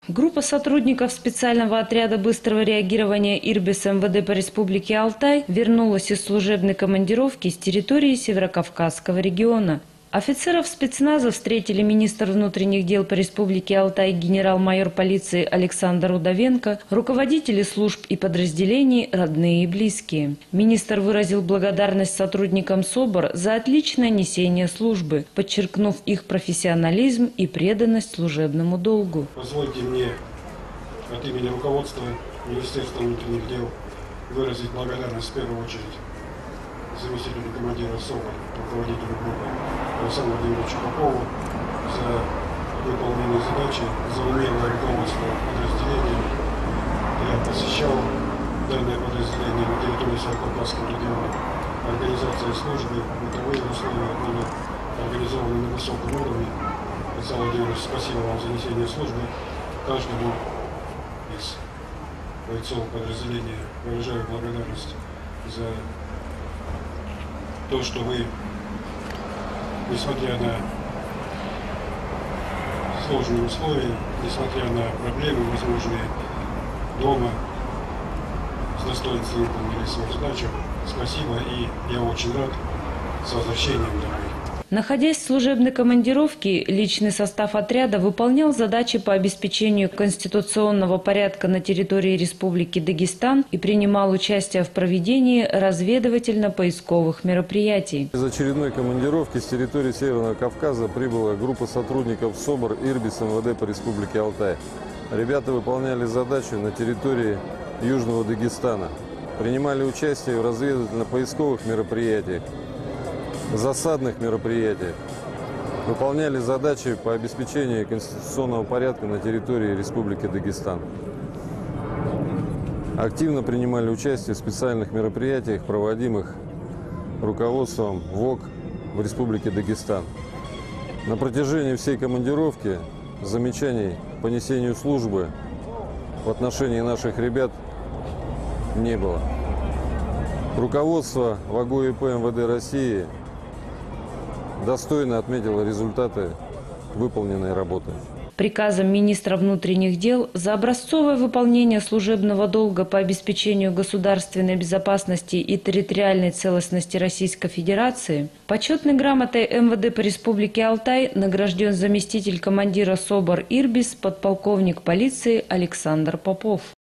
Группа сотрудников специального отряда быстрого реагирования «Ирбис» МВД по Республике Алтай вернулась из служебной командировки с территории Северокавказского региона. Офицеров спецназа встретили министр внутренних дел по Республике Алтай генерал-майор полиции Александр Удовенко, руководители служб и подразделений, родные и близкие. Министр выразил благодарность сотрудникам СОБР за отличное несение службы, подчеркнув их профессионализм и преданность служебному долгу. Позвольте мне от имени руководства Министерства внутренних дел выразить благодарность в первую очередь заместителю командира СОБР, руководителю группы Александру Владимировичу Попову за выполнение задачи, за умелое руководство подразделением. Я посещал данное подразделение на территории Северокавказского региона. Организация службы, бытовые условия были организованы на высоком уровне. Александр Владимирович, спасибо вам за несение службы. Каждому из бойцов подразделения выражаю благодарность за то, что вы, несмотря на сложные условия, несмотря на проблемы, возможные дома, с достоинством выполнили свою задачу. Спасибо, и я очень рад с возвращением домой. Находясь в служебной командировке, личный состав отряда выполнял задачи по обеспечению конституционного порядка на территории Республики Дагестан и принимал участие в проведении разведывательно-поисковых мероприятий. Из очередной командировки с территории Северного Кавказа прибыла группа сотрудников СОБР «Ирбис» МВД по Республике Алтай. Ребята выполняли задачи на территории Южного Дагестана, принимали участие в разведывательно-поисковых мероприятиях, засадных мероприятиях, выполняли задачи по обеспечению конституционного порядка на территории Республики Дагестан. Активно принимали участие в специальных мероприятиях, проводимых руководством ВОК в Республике Дагестан. На протяжении всей командировки замечаний по несению службы в отношении наших ребят не было. Руководство ВАГО-ИП МВД России достойно отметила результаты выполненной работы. Приказом министра внутренних дел за образцовое выполнение служебного долга по обеспечению государственной безопасности и территориальной целостности Российской Федерации почетной грамотой МВД по Республике Алтай награжден заместитель командира СОБР «Ирбис» подполковник полиции Александр Попов.